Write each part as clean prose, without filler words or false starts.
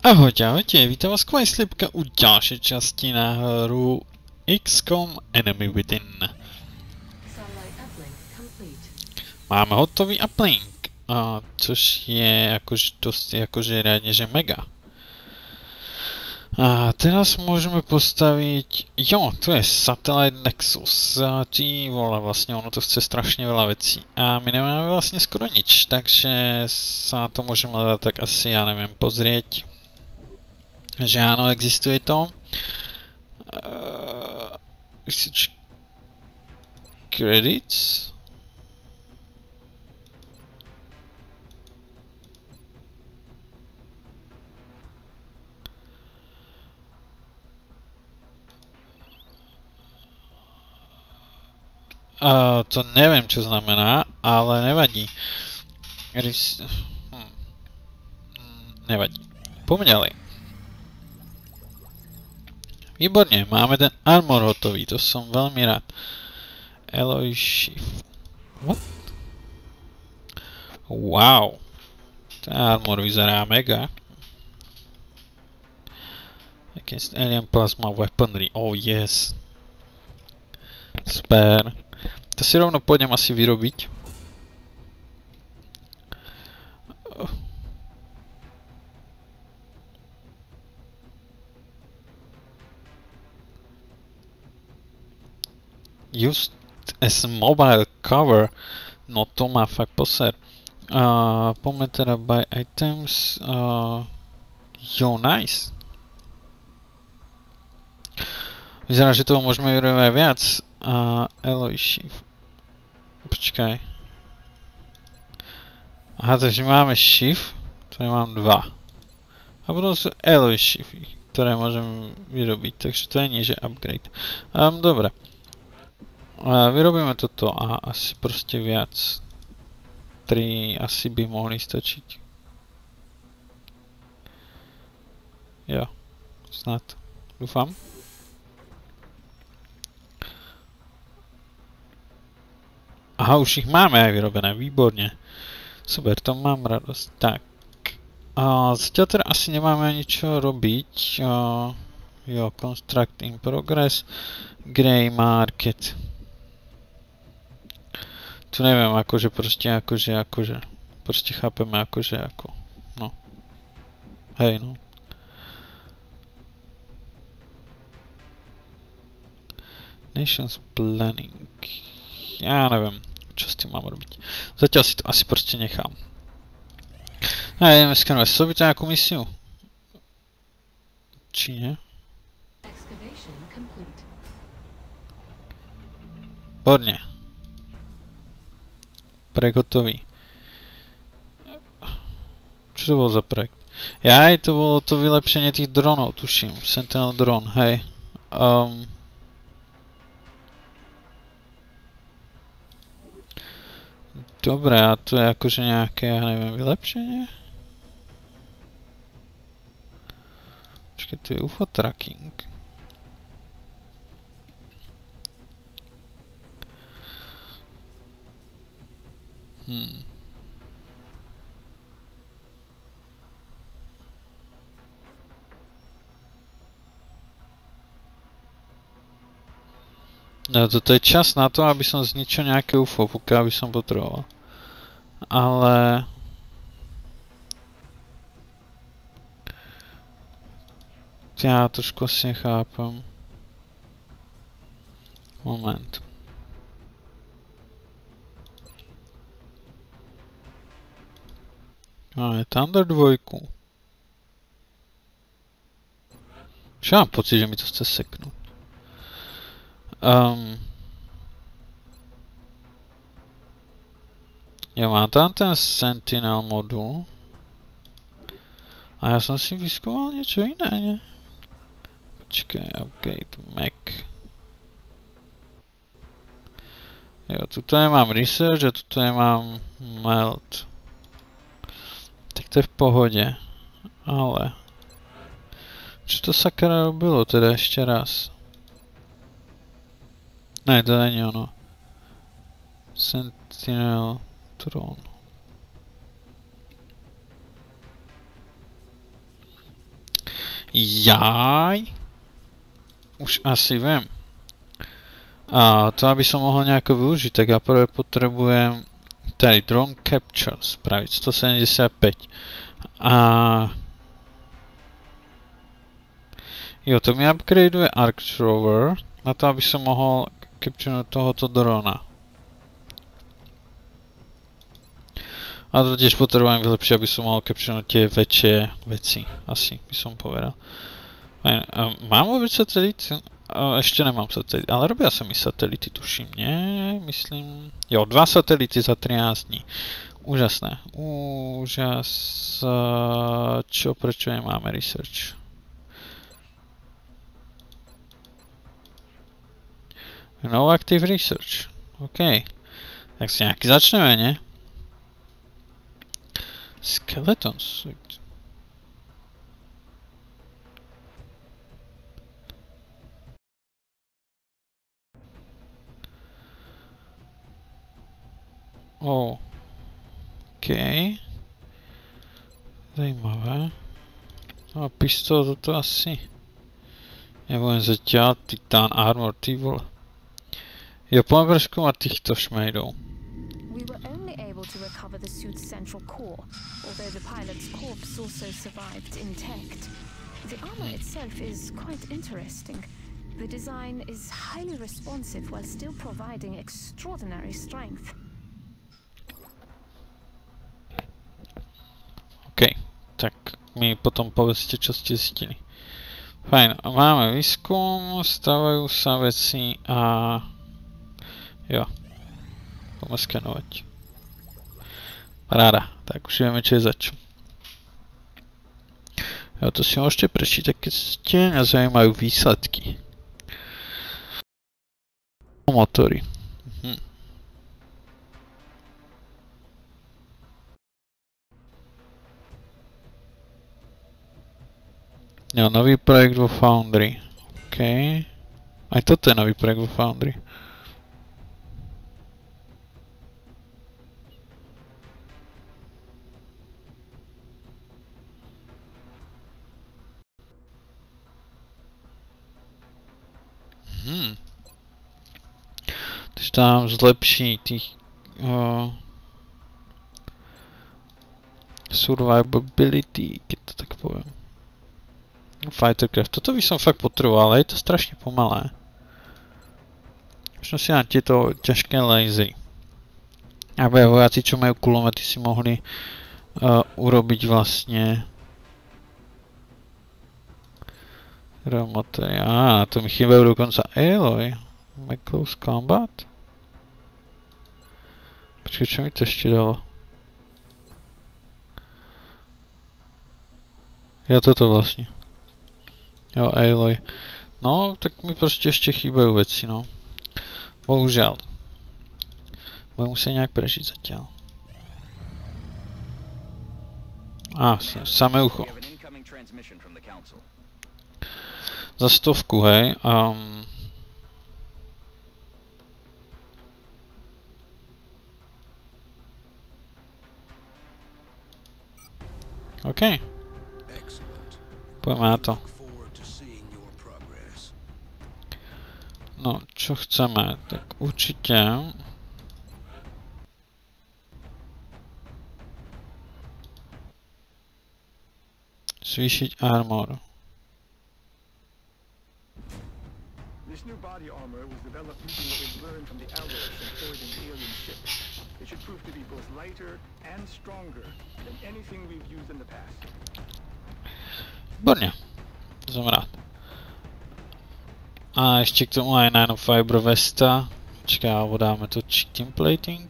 Ahojte, ahojte, vítam vás Slipka u ďalšej časti na hru XCOM Enemy Within. Máme hotový uplink, což je akože riadne, že mega. A teraz môžeme postaviť, tu je Satellite Nexus, ty vole, vlastne ono to chce strašne veľa vecí. A my nemáme vlastne skoro nič, takže sa na to môžeme tak asi, ja neviem, pozrieť. Že áno, existuje to. Credits. To neviem, čo znamená, ale nevadí. Nevadí. Poďme ďalej. Výborne, máme ten armor hotový, to som veľmi rád. Alloy shift. What? Wow. Ten armor vyzerá mega. Against alien plasma weaponry, oh yes. Super. To si rovno pôjdem asi vyrobiť. Used as mobile cover. No to má fakt poser. Poďme teda buy items. Nice. Vyzerá, že toho môžeme vyrobať aj viac. Alloy shift. Počkaj. Aha, takže máme shift, ktoré mám 2. A potom sú alloy shift, ktoré môžem vyrobiť. Takže to je nie, že upgrade. Dobre. Vyrobíme toto a asi proste viac. 3 asi by mohli stačiť. Jo, snad. Dúfam. Aha, už ich máme aj vyrobené, výborne. Super, to mám radosť. Tak. Zatiaľ teda asi nemáme ničo robiť. Construct in progress. Grey market. Tu neviem, akože. Proste chápeme akože ako. No. Hej, no. Nations planning. Ja neviem, čo s tým mám robiť. Zatiaľ si to asi proste nechám. A ideme skanovať sobie nejakú misiu. Či nie? Výborne. Projekt hotový. Čo to bol za projekt? Jaj, to bolo to vylepšenie tých dronov, tuším. Sentinel dron, hej. Dobre, a to je akože nejaké, ja neviem, vylepšenie? Počkej, to je UFO tracking. No toto je čas na to, aby som zničil nejaké UFO, pokiaľ by som potreboval. Ale... Ja trošku asi nechápem. Moment. Máme Thunder 2. Čo mám pocit, že mi to chce seknúť. Ja mám tam ten Sentinel modul. A ja som si vyskúmal niečo iné, nie? Počkaj, upgrade Mac. Jo, tuto nemám research a tuto nemám melt. Tak to je v pohode. Ale... Čo to sakra robilo teda ešte raz? Ne, to není ono. Sentinel Tron. Jaj. Už asi vím. A to, aby som mohol nejako využiť, tak ja prvé potrebujem tady drone capture spraviť 175. A jo, to mi upgradeuje Arc Rover na to, aby som mohol capturenúť tohoto drona. A to tiež potrebujem vylepšiť, aby som mohol capturenúť tie väčšie veci, asi by som povedal. Mám vôbec satelit? Ešte nemám satelit, ale robia sa mi satelity, tuším, nie? Myslím... Jo, 2 satelity za 13 dní. Úžasné. Čo, prečo nemáme research? No active research. OK. Tak si nejaký začneme, nie? Skeleton suit. Oh. OK. Zajímavé. No a pistol toto asi. Nebudem zatiaľ. Titan armor, ty vole. Jo, poďme preskúmať týchto šmejdov. We were only able to recover the suit's central core, although the pilot's corpse also survived intact. The armor itself is quite interesting. The design is highly responsive while still providing extraordinary strength. OK, tak mi potom povedzte, čo ste zistili. Fajn, máme výskum, stavajú sa veci a... Jo, poďme skenovať. Paráda, tak už vieme, čo je zač. Jo, to si môžete prečítať, keď ste nezaujímajú výsledky. Motory. Jo, nový projekt vo Foundry. OK. Aj toto je nový projekt vo Foundry. Takže tam zlepší tých... survivability, keď to tak poviem. Fightercraft. Toto by som fakt potreboval, ale je to strašne pomalé. Možno si na tieto ťažké lasery. Aby vojaci, čo majú kulomety, si mohli urobiť vlastne... Remotory. Á, to mi chýbajú dokonca Aloy. Make close combat? Počkej, čo mi to ešte dalo? Ja toto vlastne. Jo, Aloy. No, tak mi proste ešte chýbajú veci, no. Bohužiaľ. Budem musieť nejak prežiť zatiaľ. Á, samé ucho. Za 100, hej. OK. Poďme na to. No, čo chceme? Tak určite... zvýšiť armor. This new body armor was developed using what we've learned from the alloys employed in the alien ship. It should prove to be both lighter and stronger than anything we've used in the past. Výborně. Jsem rád. A ještě k tomu aj nanofiber vesta. Počkej, dáme to team plating.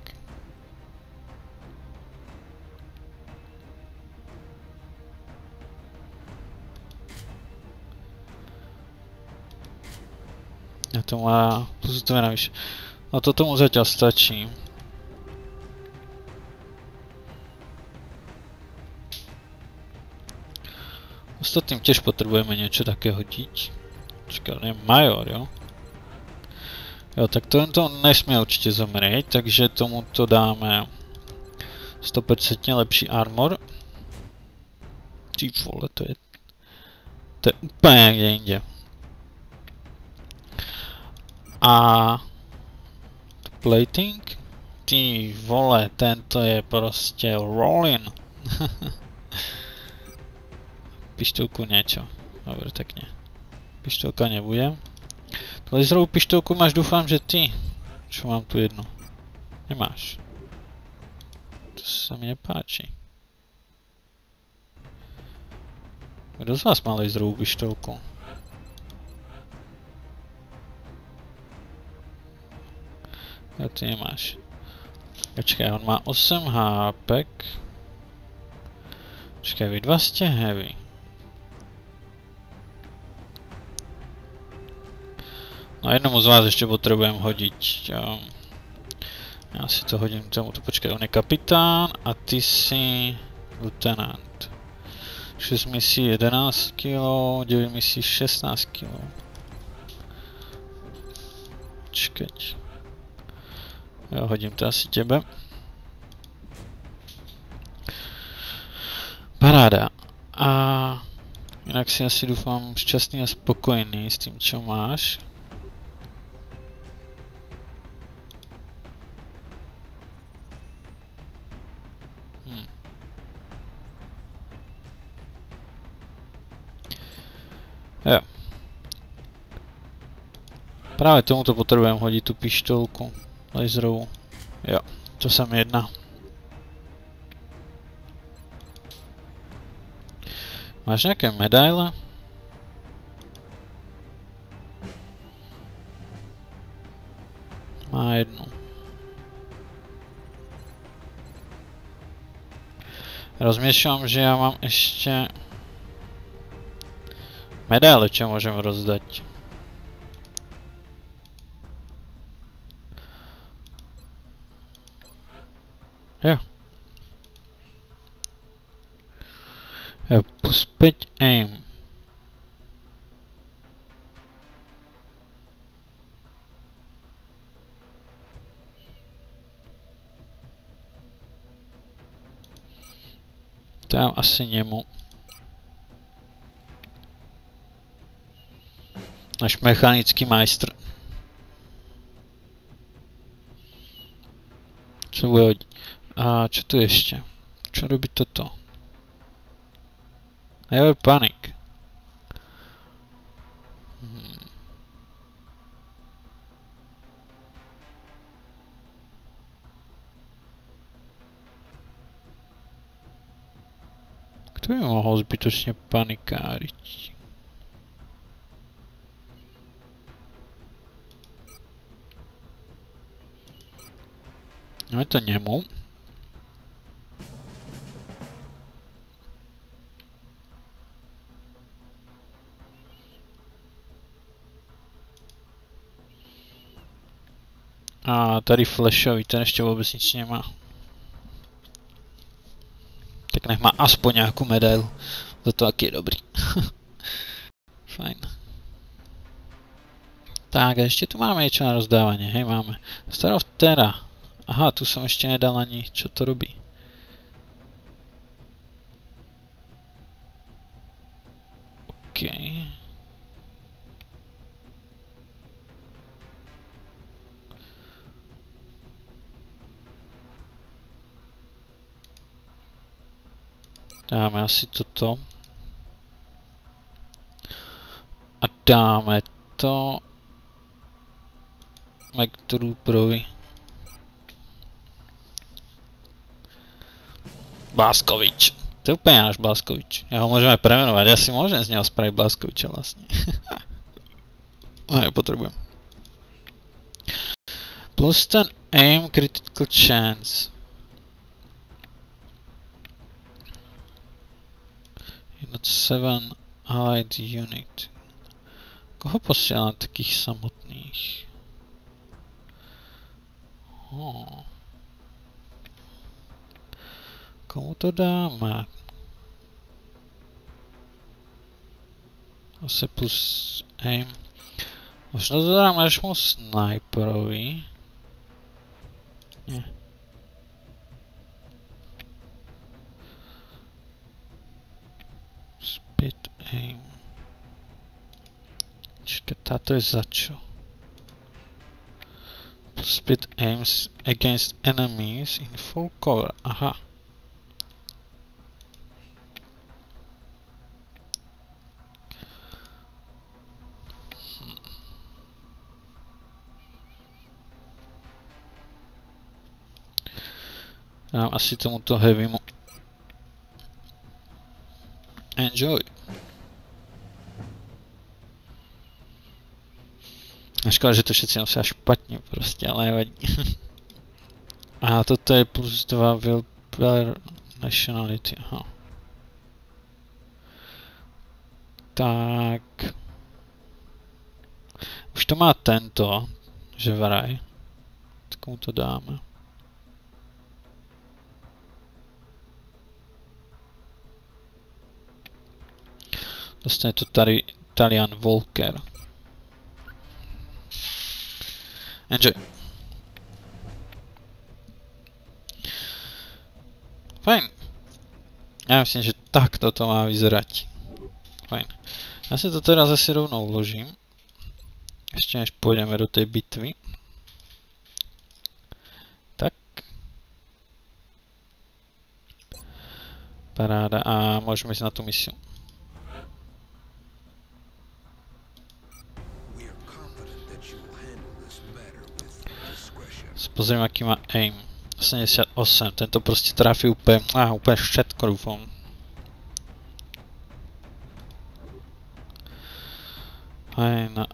A to má plus 2 navyše. No to tomu zatiaľ stačí. Ostatným tiež potrebujeme niečo také hodiť. Počkaj, nie major, jo? Jo, tak tento nesmie určite zomrieť, takže tomuto dáme 100% lepší armor. Ty vole, to To je úplně někde jinde. A plating? Ty vole, tento je prostě rolling. Pištolku niečo. Dobre, tak nie. Pištolka nebude. Laserovú pištolku máš, dúfam, že ty. Čo mám tu jednu? Nemáš. To sa mi nepáči. Kto z vás má laserovú pištolku? Ja ty nemáš. Počkaj, on má 8 HP. Počkaj, vy dva ste heavy. No jednomu z vás ešte potrebujem hodiť. Ja si to hodím tomuto. Počkaj, on je kapitán a ty si lieutenant. 6 misí 11 kg, 9 misí 16 kg. Počkať. Ja hodím to asi tebe. Paráda. A inak si asi dúfam šťastný a spokojný s tým, čo máš. Jo. Práve tomuto potrebujem hodiť tú pištolku laserovú. Jo, to sa mi jedná. Máš nejaké medaile? Má jednu. Rozmýšľam, že ja mám ešte medaile, čo môžem rozdať. Jo. Jo, puspäť aim. Tam asi nemu. Náš mechanický majstr. Čo bude hodiť? A čo tu ešte? Čo robí toto? Never panic. Kto by mohol zbytočne panikáriť? No je to nemu. A tady Flashový, ten ještě vůbec nic nemá. Tak nech má aspoň nějakou medailu. Za to aký je dobrý. Fajn. Tak a ještě tu máme niečo na rozdávanie, hej máme. Staroftera. Aha, tu som ešte nedal ani, čo to robí. OK. Dáme asi toto. A dáme to McTrooperovi. Bláskovič. To je úplne náš Bláskovič. Ja ho môžeme premenovať. Ja si môžem z neho spraviť Bláskoviča vlastne. No, potrebujem. Plus ten aim critical chance. Not 7 allied unit. Koho posielam takých samotných? Komu to dáme? Zase plus aim. Možno to dáme až mu sniperovi. Nie. Spit aim. Táto je za čo? Split aims against enemies in full cover. Aha. Dám asi tomuto heavymu enjoy. Škoda, že to všetci nosia špatně prostě, ale nevadí. A toto je plus 2 willpower nationality, aha. Tak. Už to má tento, že vraj. Tak komu to dáme? Dostane to tady Italian Volker. Enjoy. Fajn. Já myslím, že takto to má vyzerať. Fajn. Já si to teda zase rovnou vložím. Ještě než půjdeme do té bitvy. Tak. Paráda. A můžeme jít na tu misi. Pozriem, aký má aim. 78, tento prostě trafí úplně, úplně všetko, doufám. Fajn,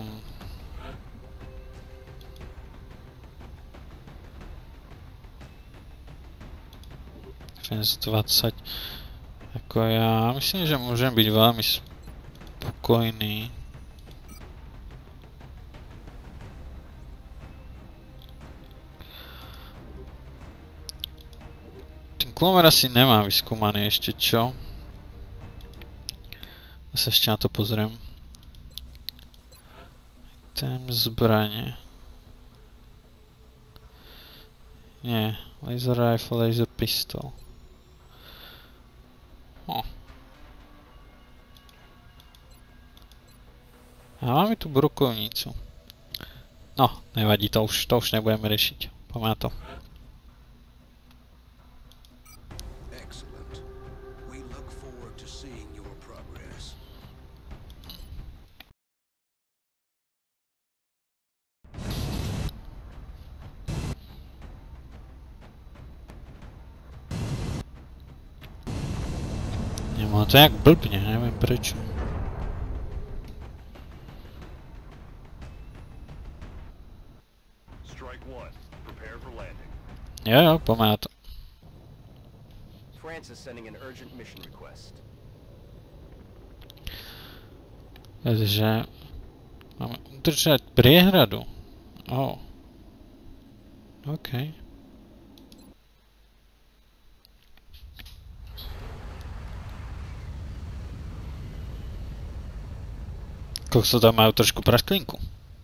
20. Jako já myslím, že můžeme být velmi spokojný. Klomer asi nemá vyskúmaný ešte, čo? Ja sa ešte na to pozriem. Tém zbraně. Nie, laser rifle, laser pistol. A máme tu brokovnicu. No, nevadí, to už nebudeme řešit. Poďme na to. No to je jak blbně, nevím proč. Jo, pomáhá to. Takže máme udržet priehradu. OK. Kokso, tam majú trošku prasklinku.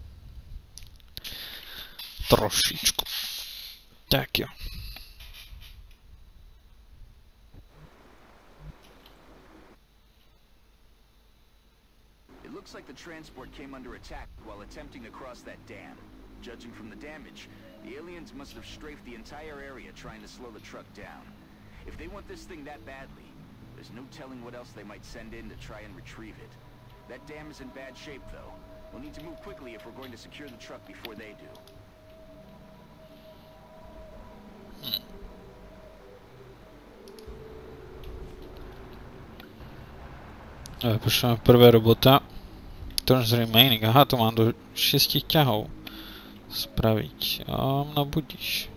Trošičku. Tak jo. It looks like the transport came under attack while attempting to cross that dam. Judging from the damage, the aliens must have strafed the entire area trying to slow the truck down. If they want this thing that badly, there's no telling what else they might send in to try and retrieve it. That dam is in bad shape, though. We'll need to move quickly if we're going to secure the truck before they do. Pošleme prvé robota. Turns remaining. Aha, to mám do 6 ťahov spraviť. No budíš.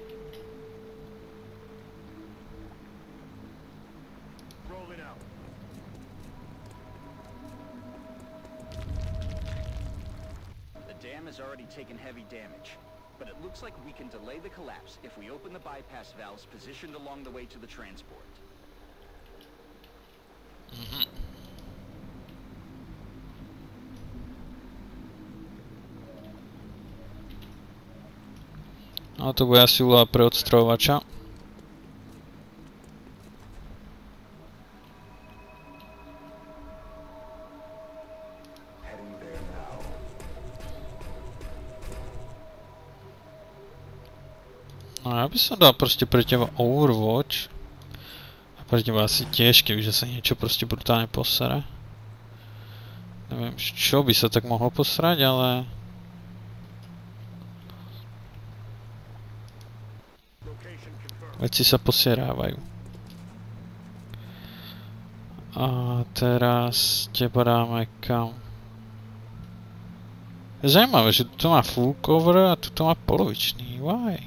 Taken heavy damage, but it looks like we can delay the collapse if we open the bypass valves positioned along the way to the transport. No to bude asi úloha pre odstrojovacza. Heading there now. No já bych se dal prostě pro těba Overwatch. A pro těba asi těžký, že se něco prostě brutálně posere. Nevím, čo by se tak mohlo posrať, ale... Veci sa posierávajú. A teraz teba dáme kam? Je zajímavé, že tu má full cover a tu má polovičný. Why?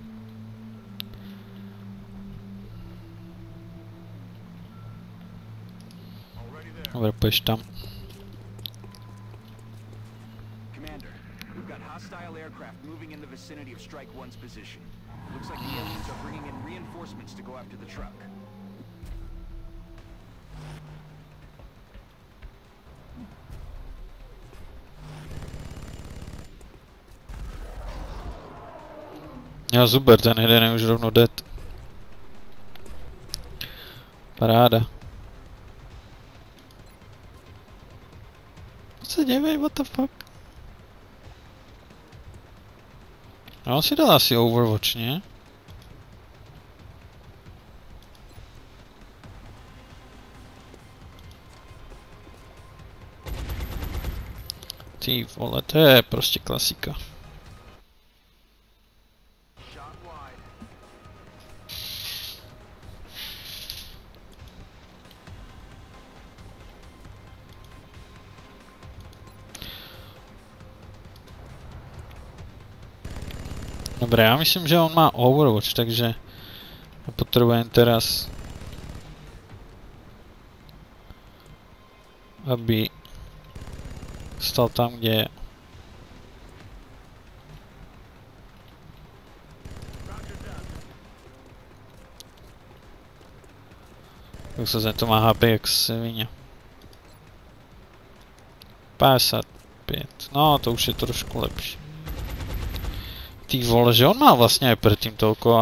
Dobre, pojď tam. Commander, we've got hostile aircraft moving in the vicinity of Strike One's position. Looks like the aliens are bringing in reinforcements to go after the truck. Jo, super, ten jeden je už rovnou dead. Paráda. Co se děje, what the fuck? A on si dal asi Overwatch, ne? Ty vole, to je prostě klasika. Dobre, já myslím, že on má Overwatch, takže potřebujeme teraz, aby stal tam, kde je. Tak se to má HP jak svině. 55, no to už je trošku lepší. Ty vole, že on má vlastně aj predtým toľko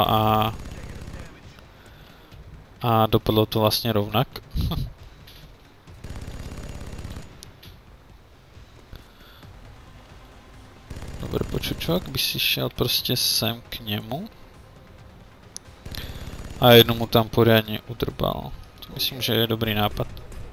a dopadlo to vlastně rovnak. Dobre, počučok, by si šel prostě sem k němu. A jednu mu tam poriadne udrbal. To myslím, že je dobrý nápad.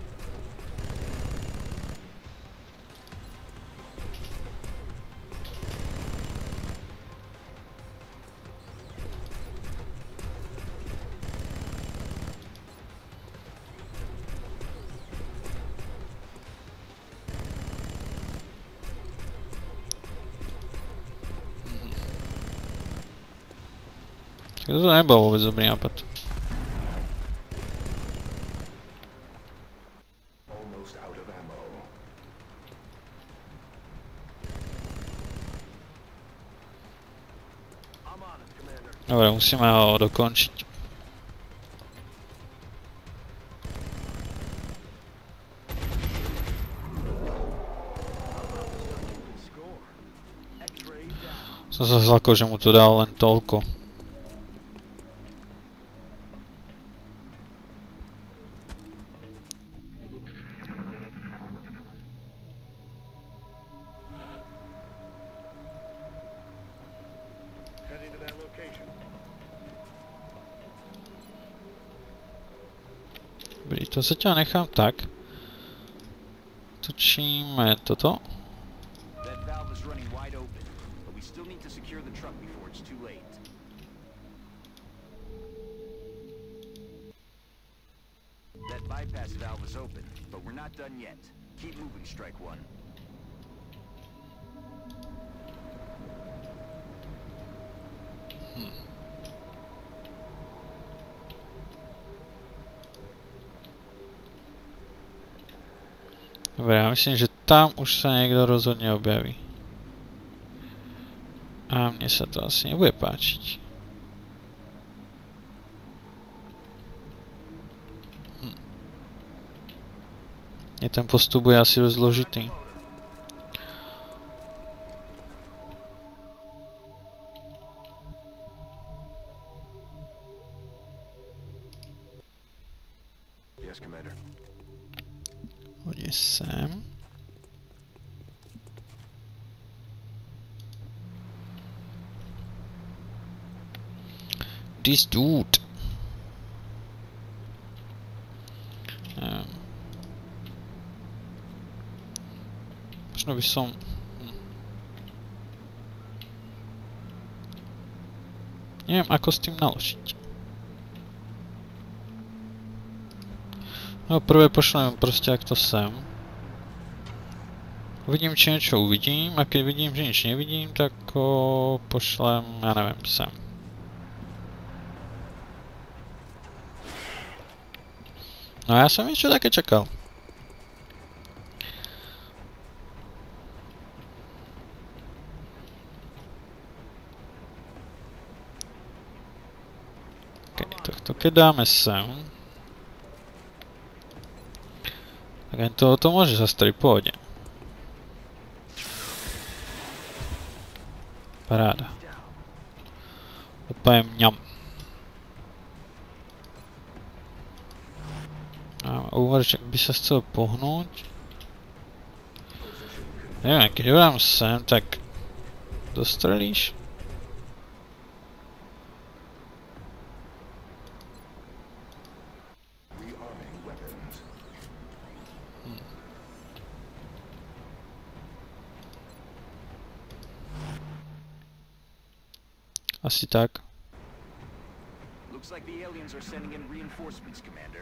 To nebyl vůbec dobrý nápad. Dobre, musíme ho dokončiť. Som sa zlakol, že mu to dal len toľko. Dobrý, to zatiaľ nechám tak. Točíme toto. That valve is running wide open, but we still need to secure the truck before it's too late. That bypass valve is open, but we're not done yet. Keep moving, Strike One. Dobre, ja myslím, že tam už sa niekto rozhodne objaví. A mne sa to asi nebude páčiť. Ten postup bude asi dosť zložitý. Yes, Commander. Hodí sem. this dude? Možno by som... Neviem, ako s tým naložiť. No prvé pošlem proste takto sem. Uvidím, či niečo uvidím, a keď vidím, že nič nevidím, tak ho pošlem, ja neviem, sem. No ja som niečo také čakal. Takto keď dáme sem, tak aj to môže zastaviť, pôjde. Paráda. Opajem mňam. A uvažujem, ak by sa chcel pohnúť. Neviem, keď ho dám sem, tak dostrelíš? Asi tak. Looks like the aliens are sending in reinforcements, Commander.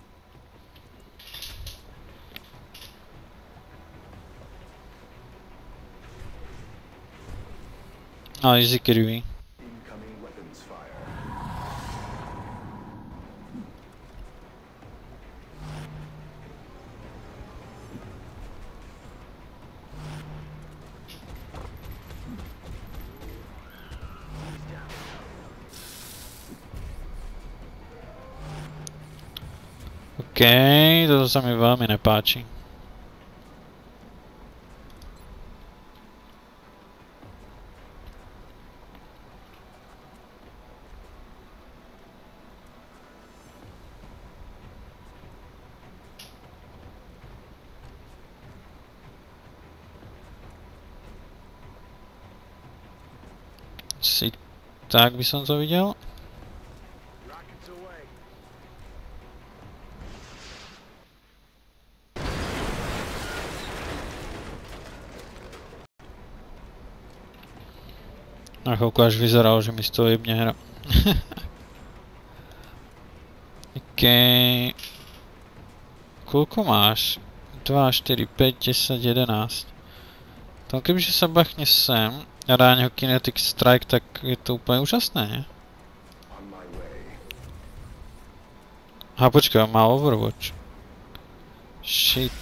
No, easy Kirby. Incoming weapons fire. Okej, toto sa mi veľmi nepáči. Si tak by som to videl. Rockets away. Na chvíľku až vyzeralo, že mi z toho jebne hra. Okej. Koľko máš? 2, 4, 5, 10, 11. To kebyže sa bachne sem a dá neho Kinetic Strike, tak je to úplne úžasné, nie? On my way. Aha, počkaj, má Overwatch. Shit.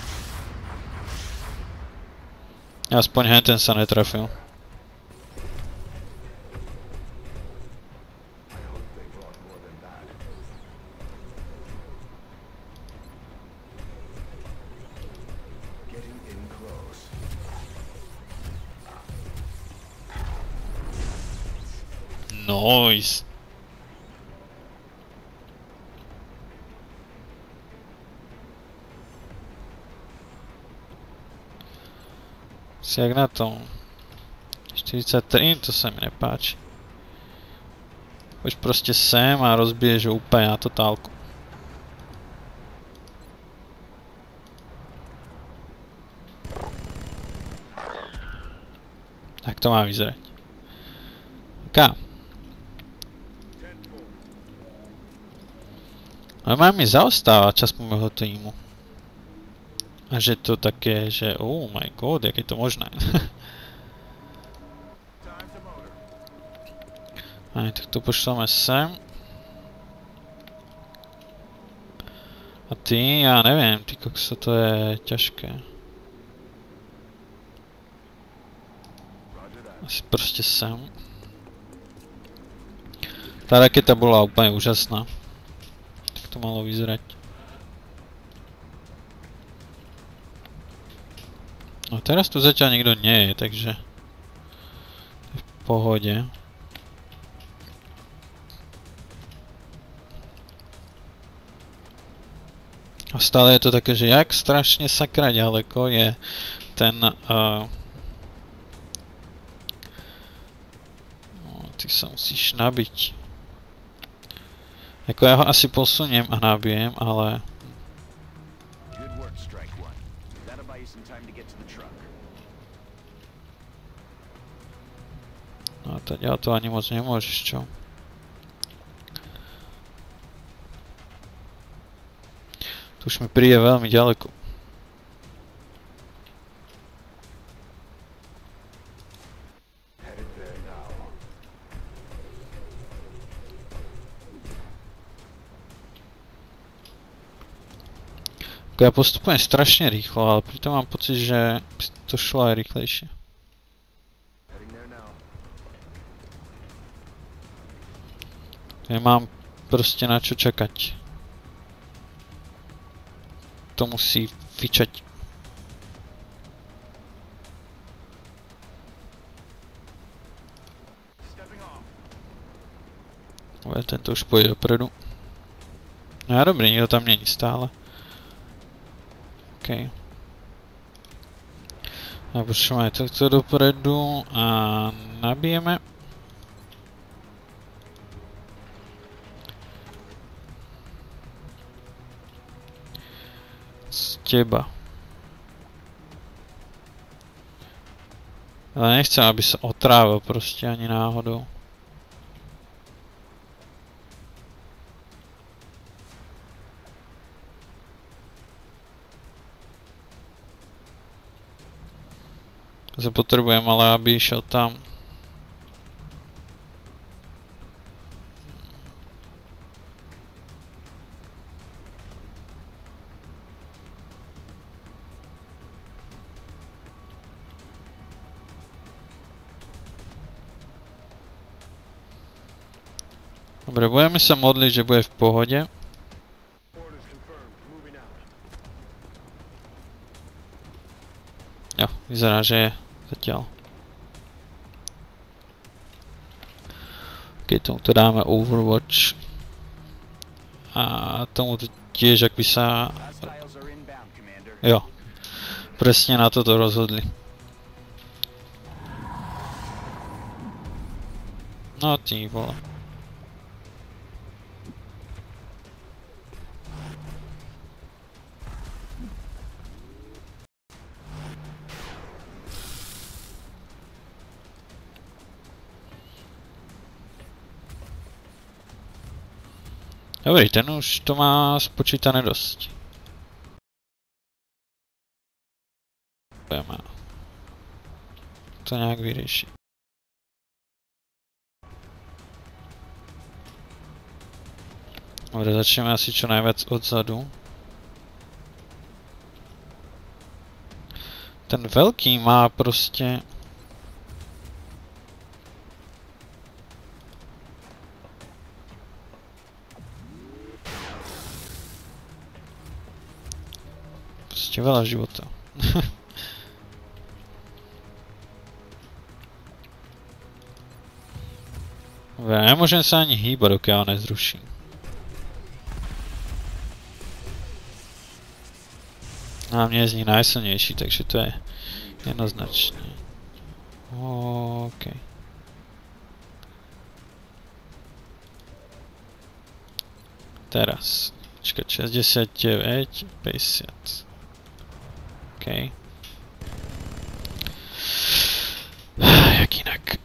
Aspoň henten sa netrafil. I hope they brought more than that. Getting in close. Nice. Si jak na tom. 43, to sa mi nepáči. Poď proste sem a rozbiješ ho úplne na totálku. Tak to má vyzerať. OK. Ale mám mi zaostáva čas po môjho týmu. A že to také, že oh my god, jak je to možné. Aj, tak to pošleme sem. A ty, ja neviem, ty kokso, to je ťažké. Asi proste sem. Tá raketa bola úplne úžasná. Tak to malo vyzerať. No teraz tu zatiaľ nikto nie je, takže v pohode. A stále je to také, že jak strašne sakra ďaleko je ten... ty sa musíš nabiť. Jako já ho asi posuním a nabijem, ale... Good work, Strike One. That'll buy you some time to get to the truck. No teď já to ani moc nemůžeš, čo? To už mi přijde velmi daleko. Já postupujem strašně rychlo, ale přitom mám pocit, že to šlo aj rychlejšie. Nemám prostě na čo čekať. To musí fičať. Ale tento už pojde dopredu. No dobrý, nikdo tam není stále. OK. A potřebujeme takto dopredu a nabijeme. Z těba. Ale nechcem, aby se otrávil prostě ani náhodou. Potřebujeme ale, aby šel tam. Dobre, budeme se modlit, že bude v pohodě. Jo, vyzerá, že je zatiaľ. Keď tomuto dáme Overwatch. A tomu tiež, ak by sa... Jo, presne na toto rozhodli. No ty vole. Dobrý, ten už to má spočítané dost. Budeme to nějak vyřešit. Dobre, začneme asi čo najviac odzadu. Ten velký má prostě... Prostě veľa života. Dobre, nemôžem sa ani hýbať, dokiaľ ho nezruším. A mne je z nich najsilnejší, takže to je jednoznačne. OK. Teraz. Počkať, 69, 50. OK. Jak jinak?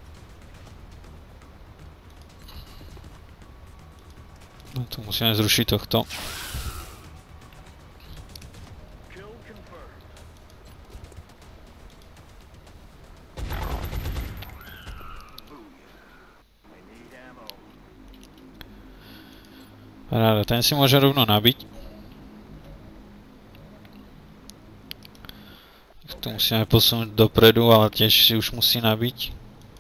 No to musíme zrušit tohto. Paráda, ten si může rovno nabít. To musíme posunout dopredu, ale těž si už musí nabít.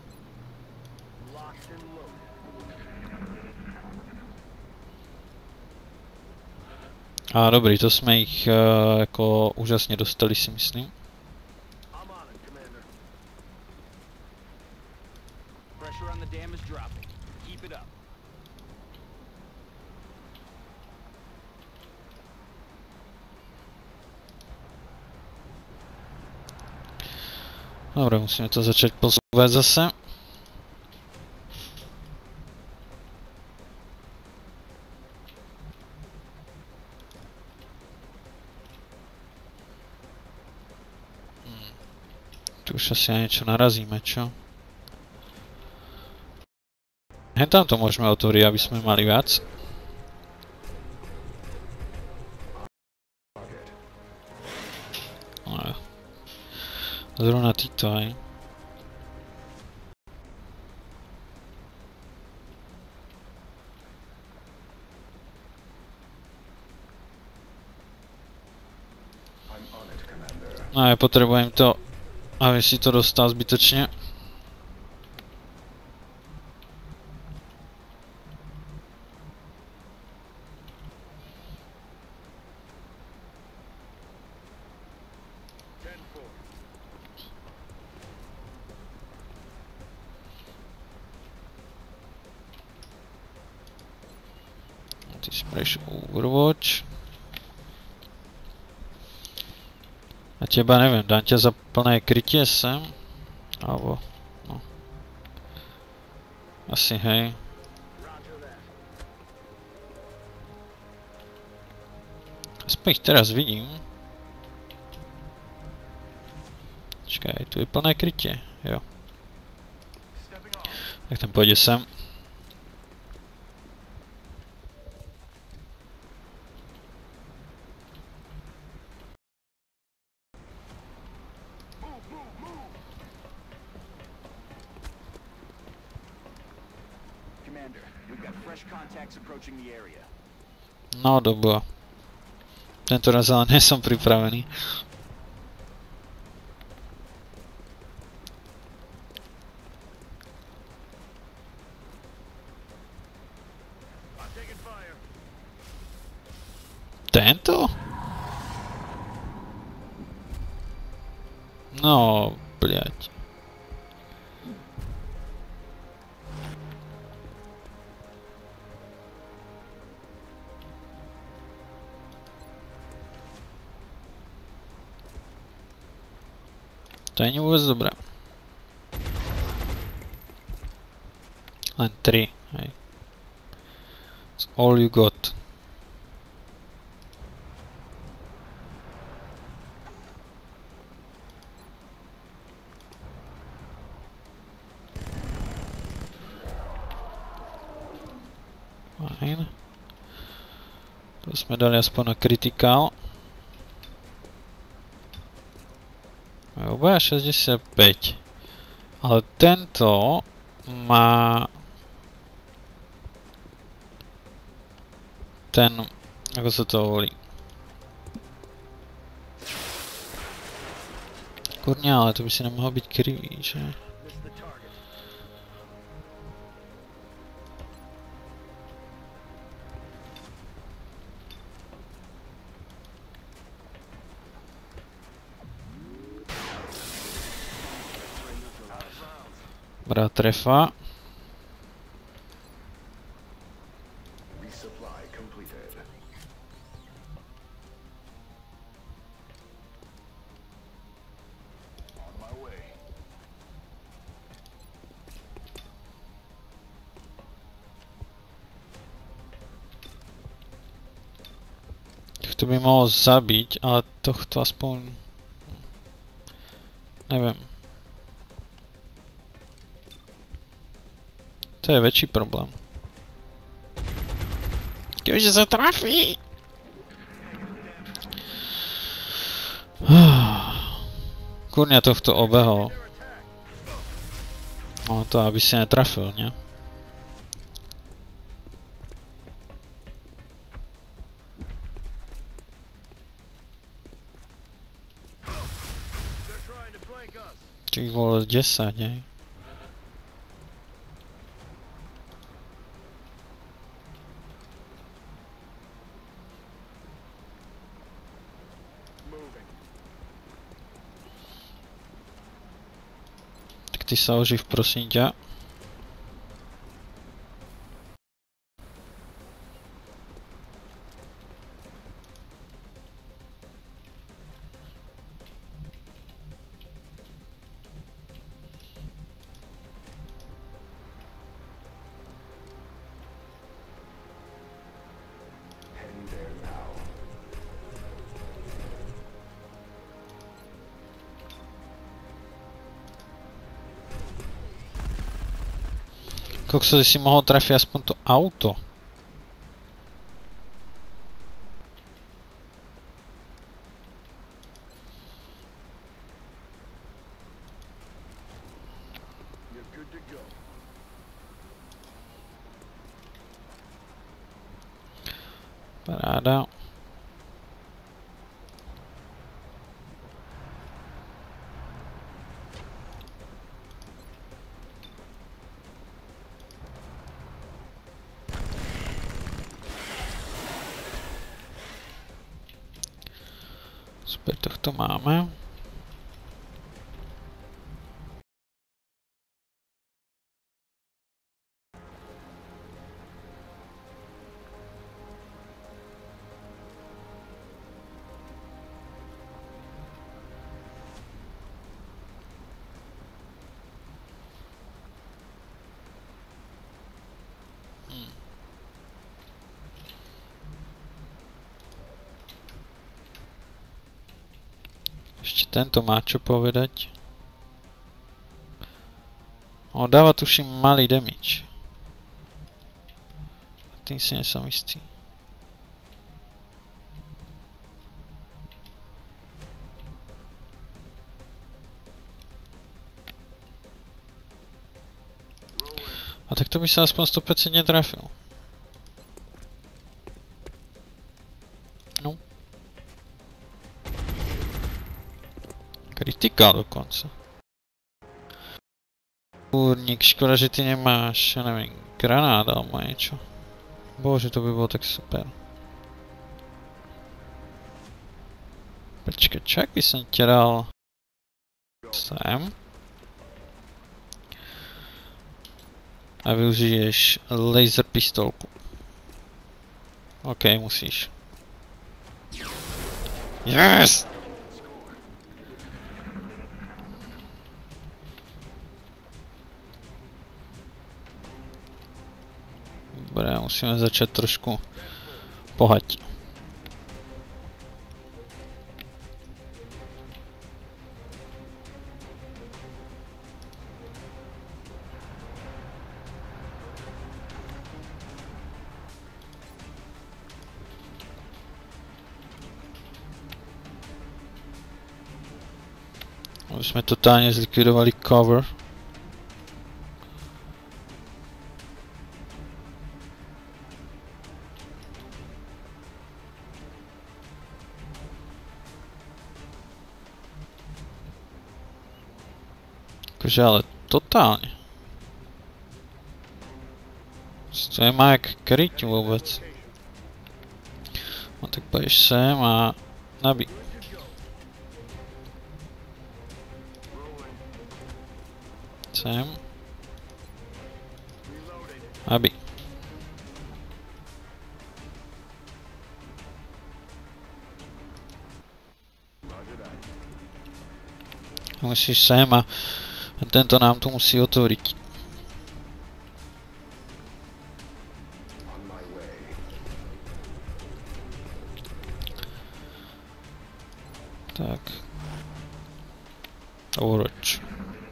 A dobrý, to jsme jich jako úžasně dostali, si myslím. Dobre, musíme to začať posúvať zase. Tu už asi na niečo narazíme, čo? Tam to môžeme otvoriť, aby sme mali viac. No, zrovna títo aj. No ja potrebujem to, aby si to dostal zbytočne. Ty si prešiel Overwatch. A teba neviem, dám ťa za plné krytie sem? Alebo, no. Asi hej. Aspoň ich teraz vidím. Čakaj, tu je plné krytie, jo. Tak ten pôjde sem. No dobo. Tento raz ale nie som pripravený. Tento? No, bľaď. To je vôbec dobré. Len 3, hej. It's all you got. Fajn. To sme dali aspoň na critical. Obaja 65. Ale tento má ten, ako sa to volí. Kurňa, ale to by si nemohol byť krivý, že? Dobrá trefa. To by mohol zabiť, ale tohto aspoň... Neviem. To je väčší problém. Keďže sa trafí! Kurňa tohto obehol. No to aby si netrafil, nie? Ty vole 10, hej. Tak ty sa oživ, prosím ťa. Kokso, si mohol trafiť aspoň to auto. Paráda. Super, tohto máme. Ešte tento má čo povedať. On dáva tuším malý damage. Tým si nesom istý. A tak to by sa aspoň 100% netrafil. No. Kritika dokonca. Kúrnik, škoda, že ty nemáš, ja neviem, granát alebo niečo. Bože, to by bolo tak super. Počkaj, čak by som ťa dal sem. A využiješ laser pistolku. OK, musíš. Yes! Dobre, musíme začať trošku pohať. Už sme totálne zlikvidovali cover. Akože ale totálne. To nemá jak kryť vôbec. No tak pôjdeš sem a nabij. Sem. Nabij. Musíš sem a tento nám to musí otvoriť. Tak. Overwatch.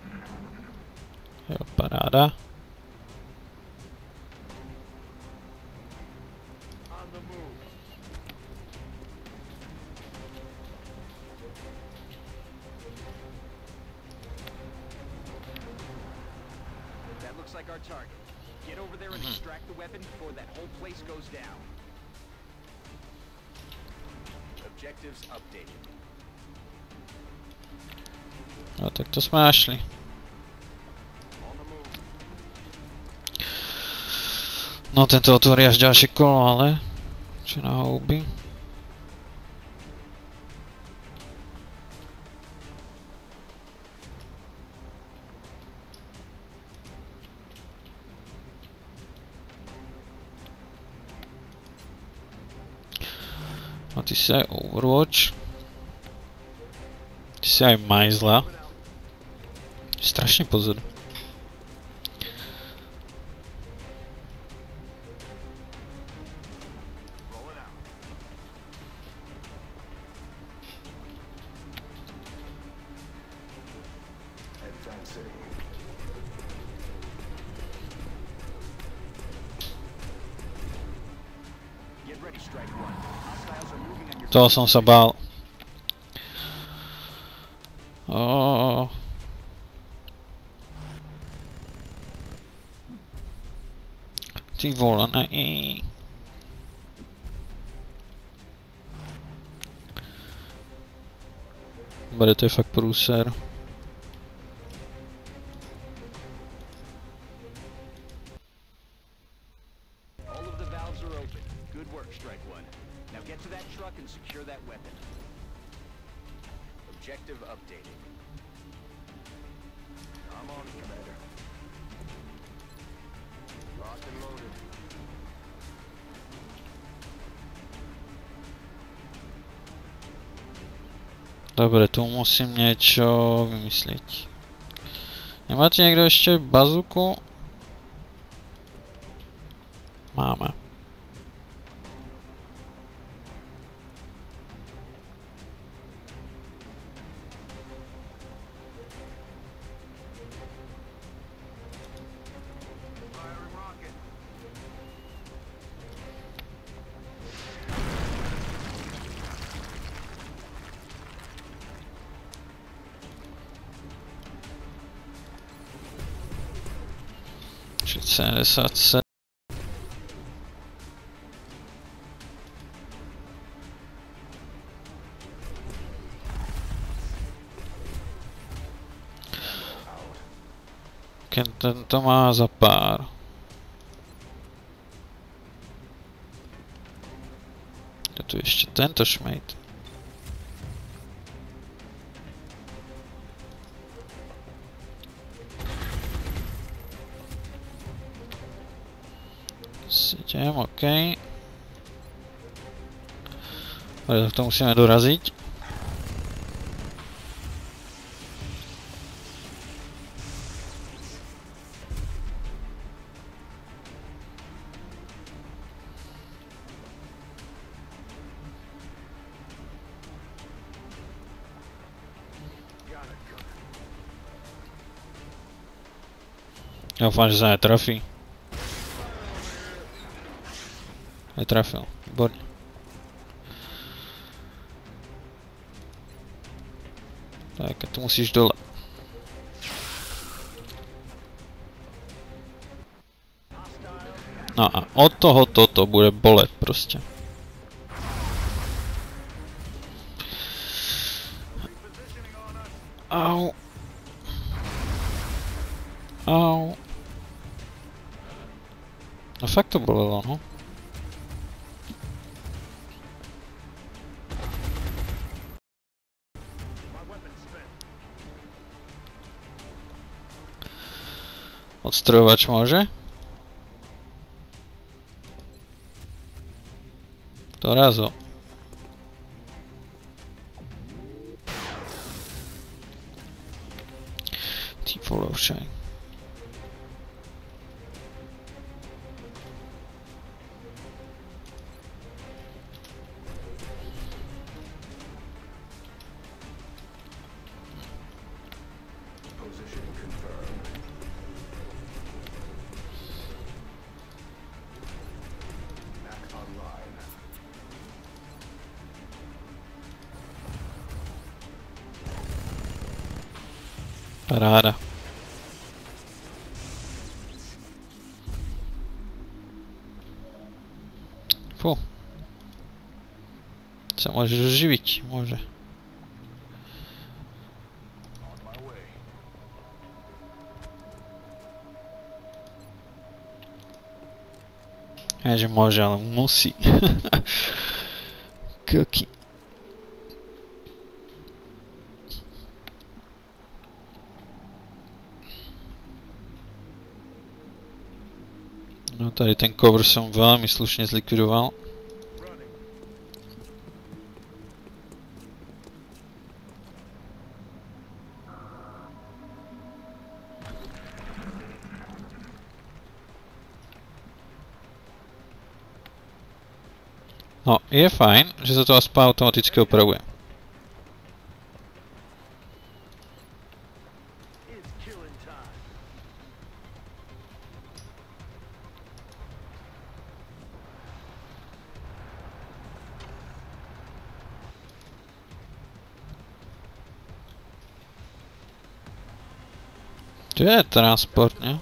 Jo, paráda. Like our target. Get over there and extract the weapon before that whole place goes down. Objectives updated. No tak to sme našli. No tento otvorí až ďalšie kolo, ale čo na houby. A ty si aj Overwatch. Ty si aj majzla. Strašne pozor. Strike One. Hostiles are moving on your... Toho som sa bál. Oh. Ty vole, ne. Bude to je fakt průser. All of the valves are open. Good work, Strike One. Now get to that truck and secure that weapon. Objective updated. I'm on, Commander. Locked and loaded. Dobre, tu musím niečo vymyslieť. Nemáte niekto ešte bazuku? Máme. Firing rocket. Čiže 77. Tento má za pár. Je tu ešte tento šmejt. Sedím, OK. Ale tak to musíme doraziť. Ja dúfam, že sa netrafí. Netrafil, výborne. Tak, a tu musíš dole. No a od toho toto bude bolet proste. Au. Au. No fakt to bolelo, no. Odstrojovač môže? To razo. Ty vole však. Paráda. Fú. Sa môžeš oživiť, môže. Ja, že môže, ale musí. Koky. No tady ten cover som veľmi slušne zlikvidoval. No, je fajn, že sa to aspoň automaticky opravuje. To je transport, ne?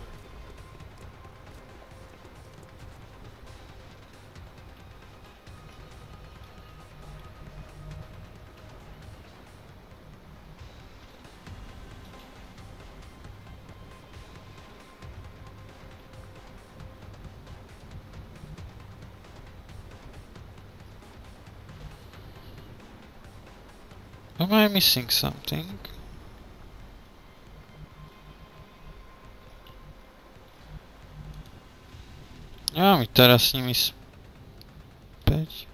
Am I missing something? A my teraz s nimi späť.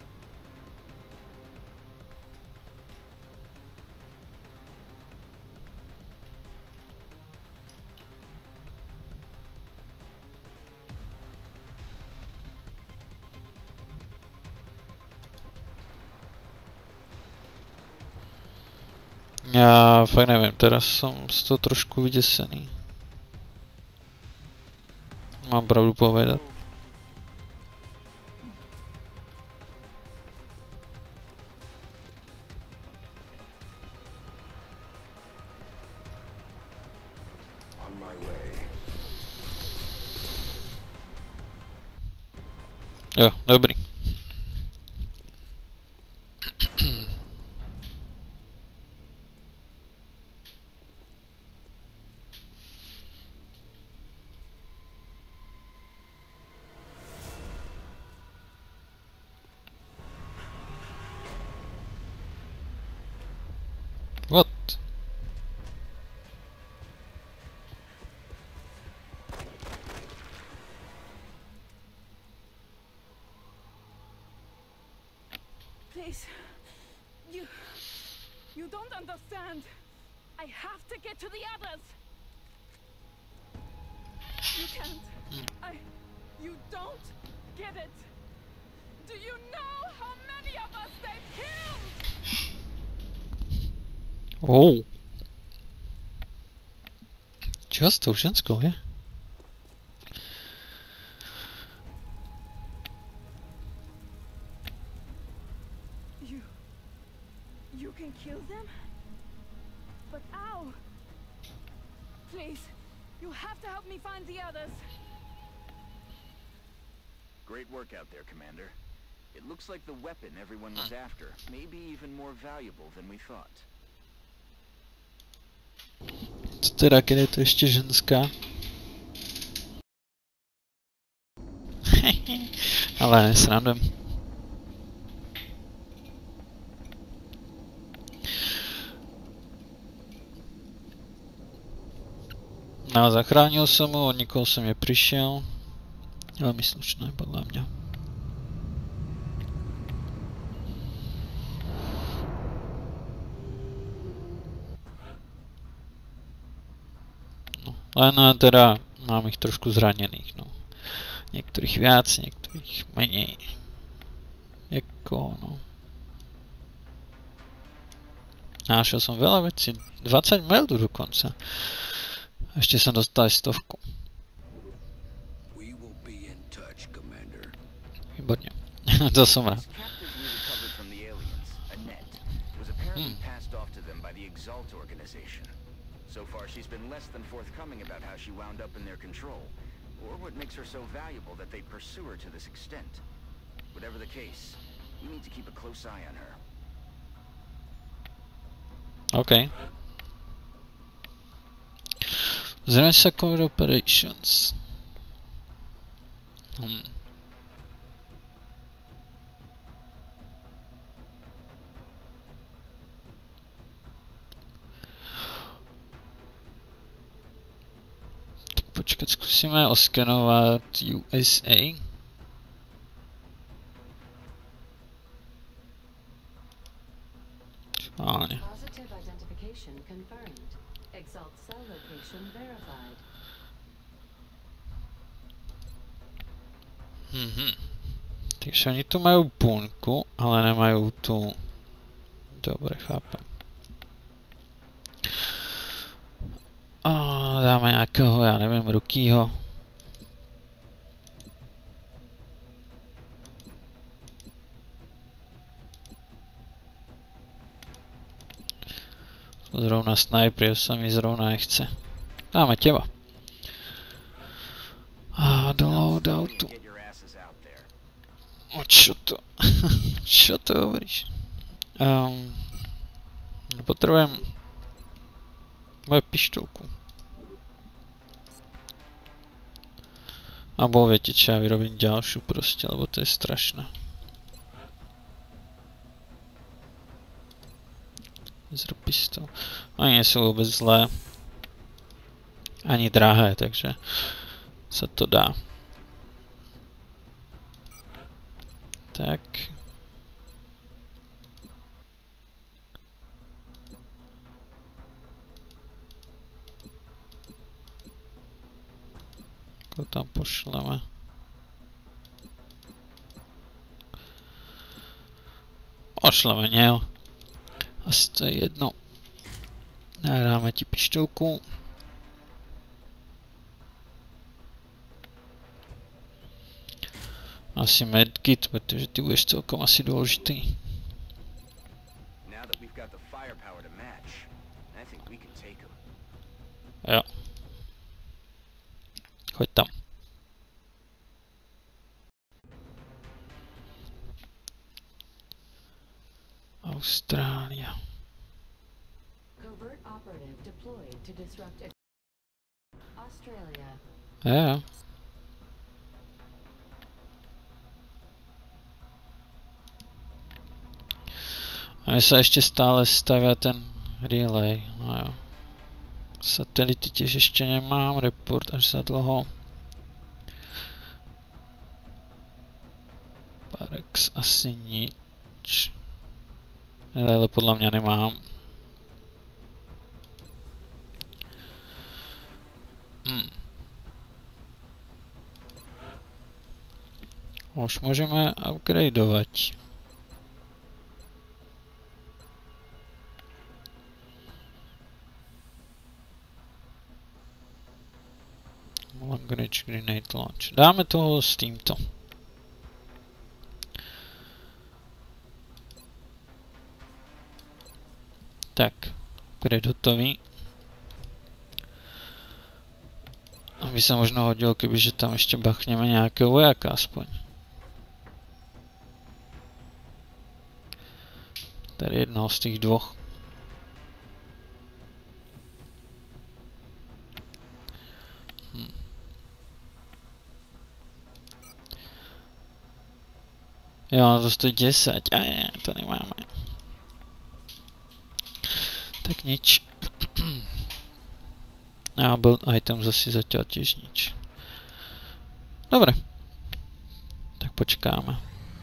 Já fakt nevím, teraz som z toho trošku vydesený. Mám pravdu povedať. Jo, dobrý. What? Please. You don't understand. I have to get to the others. You can't. You don't get it. Do you know how many of us they've killed? Oh. Čo s tou ženskou je? You can kill them? But how? Please, you have to help me find the others. Great work out there, Commander. It looks like the weapon everyone was after may be even more valuable than we thought. Co teda, keď je to ještě ženská? Ale nesrandem. No, zachránil som ho, od nikoho som neprišiel. Veľmi slušné, podľa mňa. No, len teda mám ich trošku zranených, no. Niektorých viac, niektorých menej. Jako, no. Našiel som veľa vecí, 20 meldu dokonca. Ešte som dostal 100. Výborne. To som rád. So far she's been less than forthcoming about how she wound up in their control, or what makes her so valuable that they pursue her to this extent. Whatever the case, we need to keep a close eye on her. Okay. Zresztą Core Operations. Tak počkat, zkusíme oskenovat USA. Schválně. Takže oni tu majú bunku, ale nemajú tu... Dobre, chápem. Dáme nějakého, já nevím, Rukýho. Zrovna sniper, sa mi zrovna nechce. Dáme těba. A do loadoutu. O čo to? Čo to hovoríš? Potrebujem moju pištolku. Abo viete čo, ja vyrobím ďalšiu proste, lebo to je strašné. Zero pistol. Oni nie sú vôbec zlé. Ani drahé, takže sa to dá. Tak. Ako tam pošleme. Pošleme, nie? Asi to je jedno. Nahráme ti pištolku. Asi medkit, protože ty budeš celkom asi důležitý. Jo. Choď tam. Austrália. Jo. A mně se ještě stále stavia ten relay, no jo. Satelity těž ještě nemám, report až za dlouho. Parex asi nič. Ale podle mě nemám. Už můžeme upgradeovat. Long range grenade launch. Dáme toho s tímto. Tak, upgrade hotový. Aby se možno hodilo, kdybyže tam ještě bachněme nějakého vojáka aspoň. Tady jednoho z těch dvoch. Jo, to stojí 10. A ne, to nemáme. Tak nič. A build item zase zatím těž nič. Dobre. Tak počkáme.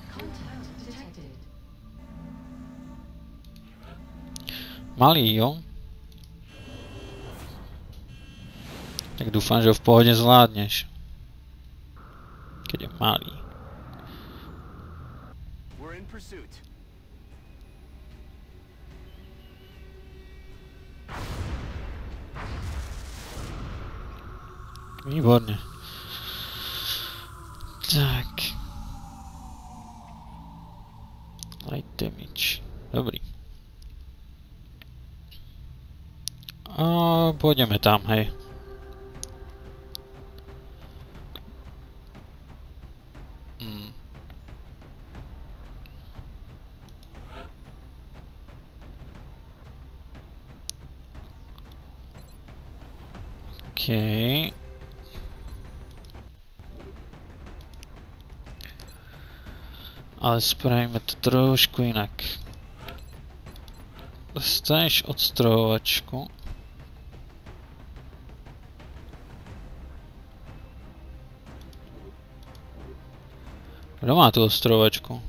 Malý, jo? Tak doufám, že ho v pohodě zvládneš. Keď je malý. Výborně. Tak. Light damage. Dobrý. A půjdeme tam, hej. Okay. Ale spravíme to trošku jinak. Dostaneš odstrojovačku. Kdo má tu odstrojovačku?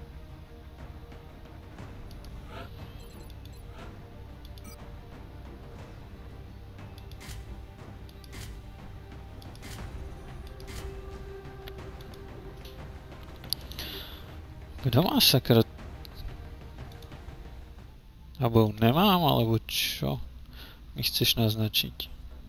Kdo má sakra? Abo nemám, alebo čo mi chceš naznačiť?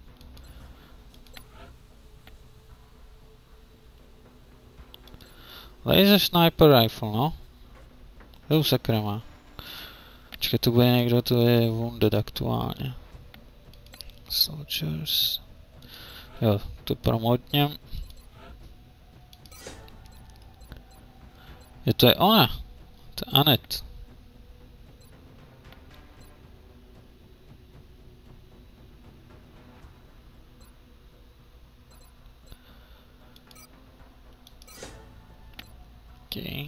Laser Sniper Rifle, no. Kdo sakra má? Počkej, tu bude někdo, tu je wounded aktuálně. Soldiers. Jo, to promotněm. Je to je ona. To je Anet. Okay.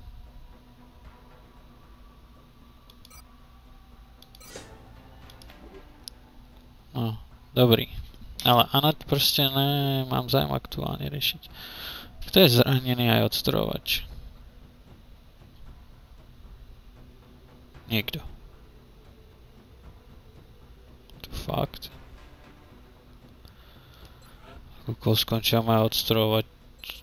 No, dobrý. Ale Anet prostě nemám zájem aktuálně řešit. Kto je zraněný a je odstrojovač? Někdo. To fakt. Koukol skončila moje odstrojovačka.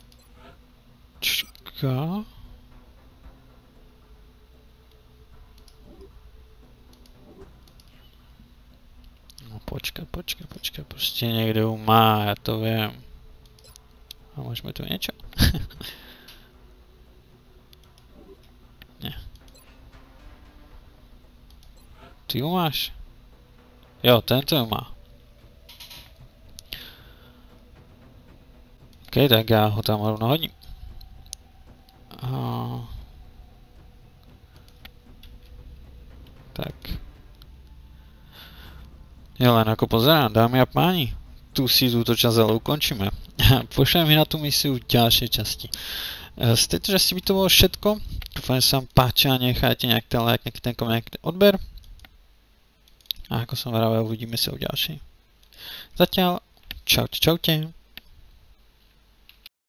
No počkej, prostě někde ho má, já to vím. A můžeme tu něco? Ne. Ty ho máš? Jo, ten to má. OK, tak já ho tam rovnou hodím. Tak. Jo, len ako pozerám, dámy a páni, tu si túto časť ale ukončíme. Pošleme na tú misiu ďalšej časti. Z tejto časti by to bolo všetko. Dúfam, že sa vám páči a nechajte nejaký ten like, nejaký ten koment, nejaký ten odber. A ako som vravel, uvidíme sa u ďalšej. Zatiaľ, čaute.